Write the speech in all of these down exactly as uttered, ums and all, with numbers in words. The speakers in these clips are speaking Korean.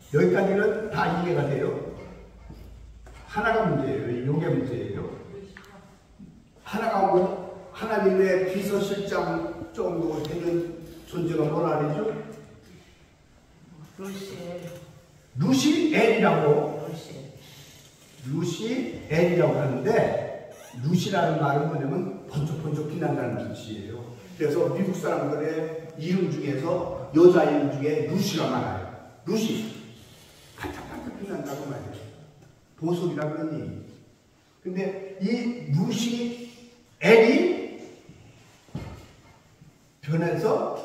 여기까지는 다 이해가 돼요. 하나가 문제예요. 요게 문제예요. 하나가 뭐 하나님의 비서실장 정도 되는 존재가 뭐라 그러죠? 루시엘. 루시엘이라고. 루시엘. 루시엘이라고 하는데, 루시라는 말은 뭐냐면 번쩍번쩍 빛난다는 뜻이에요. 그래서 미국 사람들의 이름 중에서 여자 이름 중에 루시가 많아요. 루시. 반짝반짝 빛난다고 말해요. 보석이라 그러니. 근데 이 루시엘이 변해서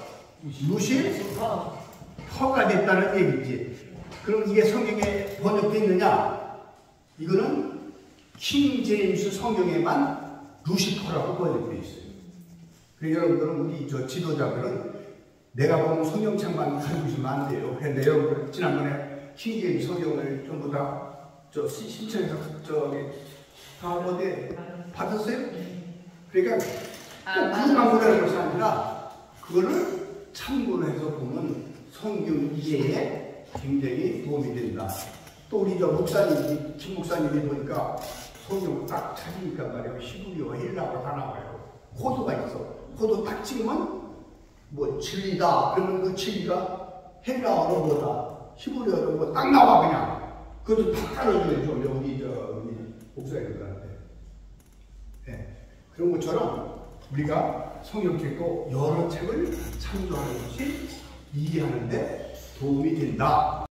루시퍼가 됐다는 얘기지. 그럼 이게 성경에 번역되어 있느냐? 이거는 킹 제임스 성경에만 루시퍼라고 번역되어 있어요. 그래서 여러분들은 우리 저 지도자들은 내가 보는 성경책만 가지고 있으면 안 돼요. 근데 여러분들 지난번에 킹 제임스 성경을 전부 다 저 신청해서 저기 다 어디 받았어요? 그러니까 그것만 보라는 것이 아니라 그거를 참고를 해서 보면 성경 이해에 굉장히 도움이 된다. 또 우리 저 목사님, 김 목사님이 보니까 성경을 딱 찾으니까 말이에요. 히브리어, 헬라어 다 나와요. 코드가 있어. 코드 딱 찍으면 뭐 진리다. 그러면 그 진리가 헬라어로 뭐다, 히브리어로 뭐 딱 나와 그냥. 그것도 다 따라줘요. 좀 여기 저 우리 목사님들한테. 네. 그런 것처럼 우리가 성경책도 여러 책을 참조하는 것이 이해하는데 도움이 된다.